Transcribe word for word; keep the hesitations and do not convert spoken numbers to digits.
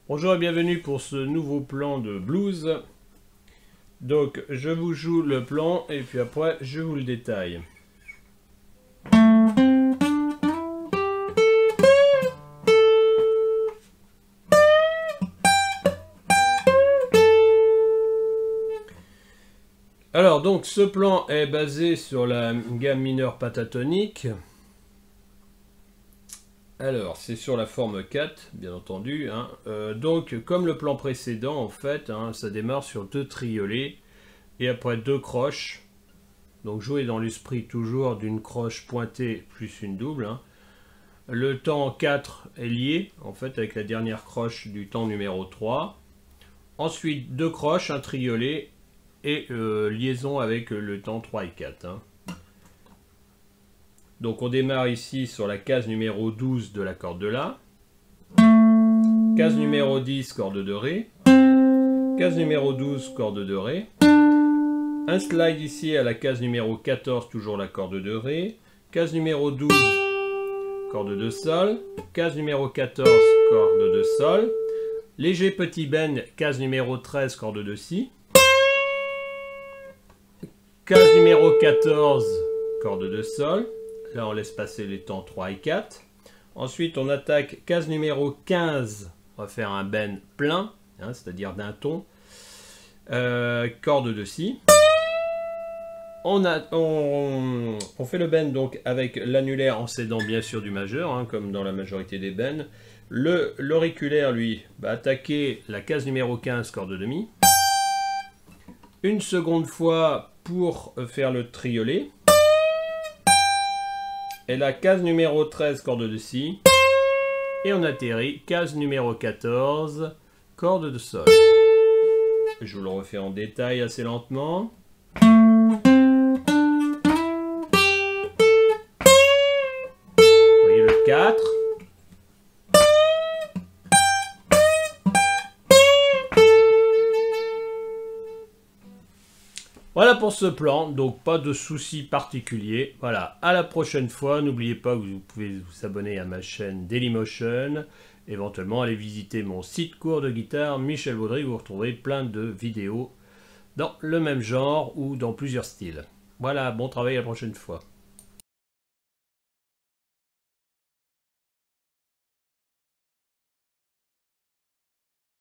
Bonjour et bienvenue pour ce nouveau plan de blues. Donc je vous joue le plan et puis après je vous le détaille. Alors donc ce plan est basé sur la gamme mineure pentatonique. Alors, c'est sur la forme quatre, bien entendu. Hein. Euh, donc, comme le plan précédent, en fait, hein, ça démarre sur deux triolets et après deux croches. Donc, jouer dans l'esprit toujours d'une croche pointée plus une double. Hein. Le temps quatre est lié, en fait, avec la dernière croche du temps numéro trois. Ensuite, deux croches, un triolet et euh, liaison avec le temps trois et quatre. Hein. Donc on démarre ici sur la case numéro douze de la corde de La. Case numéro dix, corde de Ré. Case numéro douze, corde de Ré. Un slide ici à la case numéro quatorze, toujours la corde de Ré. Case numéro douze, corde de Sol. Case numéro quatorze, corde de Sol. Léger petit bend, case numéro treize, corde de Si. Case numéro quatorze, corde de Sol. Là, on laisse passer les temps trois et quatre. Ensuite, on attaque case numéro quinze. On va faire un bend plein, hein, c'est-à-dire d'un ton. Euh, corde de Si. On, a, on, on fait le bend donc avec l'annulaire en s'aidant bien sûr du majeur, hein, comme dans la majorité des bends. Le, l'auriculaire, lui, va attaquer la case numéro quinze, corde de Mi. Une seconde fois pour faire le triolet. Et la case numéro treize, corde de Si. Et on atterrit, case numéro quatorze, corde de Sol. Je vous le refais en détail assez lentement. Vous voyez le quatre. Voilà pour ce plan, donc pas de soucis particuliers. Voilà, à la prochaine fois. N'oubliez pas que vous pouvez vous abonner à ma chaîne Dailymotion. Éventuellement, allez visiter mon site cours de guitare Michel Baudry. Vous retrouverez plein de vidéos dans le même genre ou dans plusieurs styles. Voilà, bon travail à la prochaine fois.